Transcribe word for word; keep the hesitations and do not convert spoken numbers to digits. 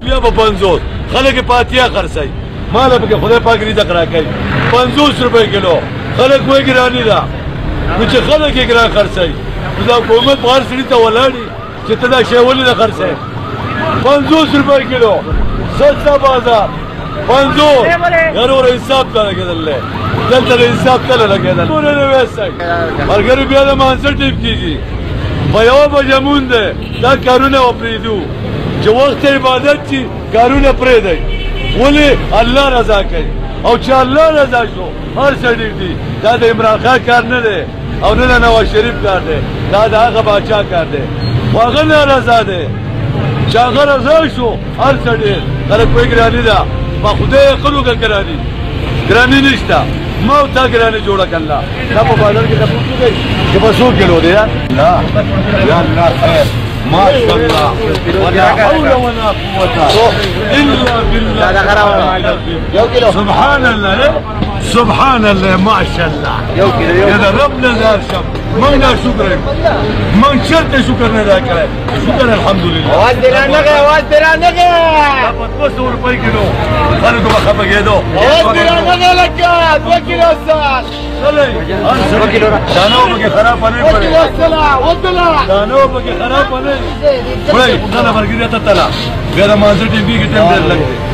بیا به پنځوس خلک یې په اتیا خرڅوي ماله پکې خدای پاک رزق راکوي پنځوس روپۍ کیلو خلک وایي ګراني ده نو چې خلک یې ګران خرڅوي نو دا حکومت به هر سړي ته ولاړي چې ته دا شی ولې نه خرڅوې پنځوس روپۍ کیلو سستا بازار پنځوس یاره ور حساب ته لګېدل دی دلته د حساب تله لګېدل ټول یې ویستی ملګري بیا د مانځه ټیپ کېږي په یوه بجه مونږ دی دا کارونه وپرېږدو چې وخت عبادت چې کارونه پرېږدئ ولې الله رضا کوي او چې الله رضا شو هر څه ډېر دي دا د عمران خان کار نه دی او نه د نواز شریف کار دی دا د هغه باچا کار دی خو هغه نارضا دی چې هغه رضا شو هر څه ډېر خلک وایي ګراني ده ما خدای عقل وکړه ګراني ګراني نشته ما او تا ګراني جوړه کړله دا په بازار کې تپوس وکړئ چې په څو کیلو دی یا الله یا الله خیر ما شاء الله ولا حول ولا قوة إلا بالله سبحان الله سبحان الله ما شاء الله إذا ربنا ذا شم من شكر من شرط شكر ندا كره شكر الحمد لله ودنا نغي ودنا نغي بس ور باي كيلو انا دوما خبا جيدو ودنا نغي لك دو كيلو سال چلے دو كيلو دانو بگے خراب بنے پڑے ودنا ودنا دانو بگے خراب بنے بھائی انا برگیریا تلا میرا مانزر ٹی وی کے ٹائم دیر لگتے